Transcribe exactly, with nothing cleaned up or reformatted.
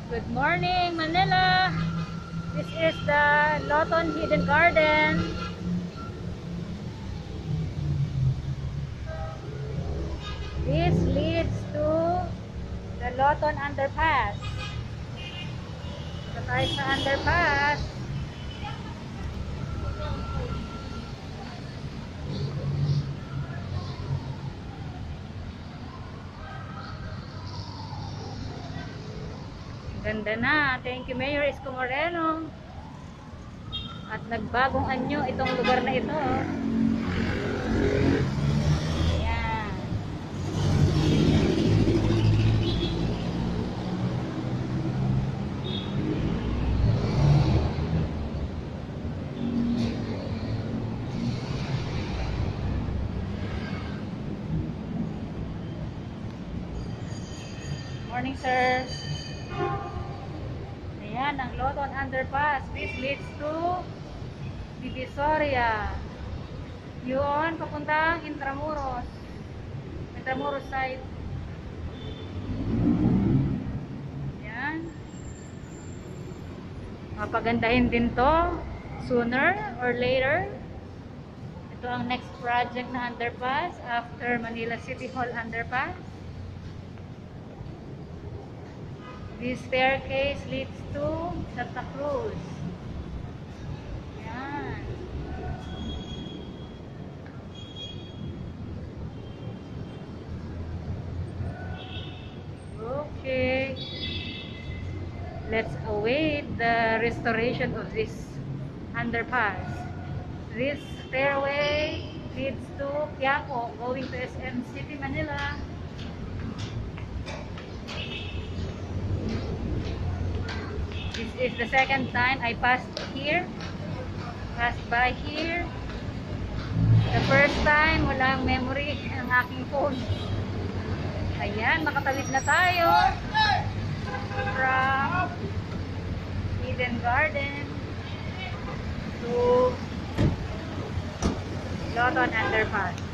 Good morning, Manila. This is the Loton Hidden Garden. This leads to the Loton Underpass. Ito tayo sa underpass. Ganda na. Thank you, Mayor Isko Moreno. At nagbagong anyo itong lugar na ito. Ayan. Morning, sir. Ayan, ang Loton Underpass. This leads to Divisoria. Yun, papuntang Intramuros. Intramuros side. Ayan. Mapagandahin din to sooner or later. Ito ang next project na underpass after Manila City Hall Underpass. This staircase leads to Santa Cruz. Yan. Okay. Let's await the restoration of this underpass. This stairway leads to Quiapo, going to S M City, Manila. This is the second time I passed here, passed by here. The first time, walang memory ang aking phone. Ayan, makatawid na tayo from Hidden Garden to Loton Underpass.